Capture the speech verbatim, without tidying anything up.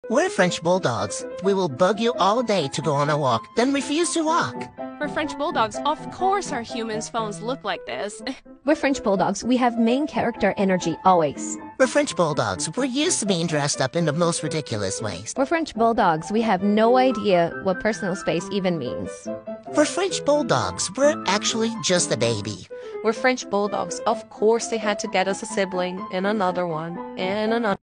We're French Bulldogs. We will bug you all day to go on a walk, then refuse to walk. We're French Bulldogs. Of course our humans' phones look like this. We're French Bulldogs. We have main character energy always. We're French Bulldogs. We're used to being dressed up in the most ridiculous ways. We're French Bulldogs. We have no idea what personal space even means. We're French Bulldogs. We're actually just a baby. We're French Bulldogs. Of course they had to get us a sibling, and another one, and another.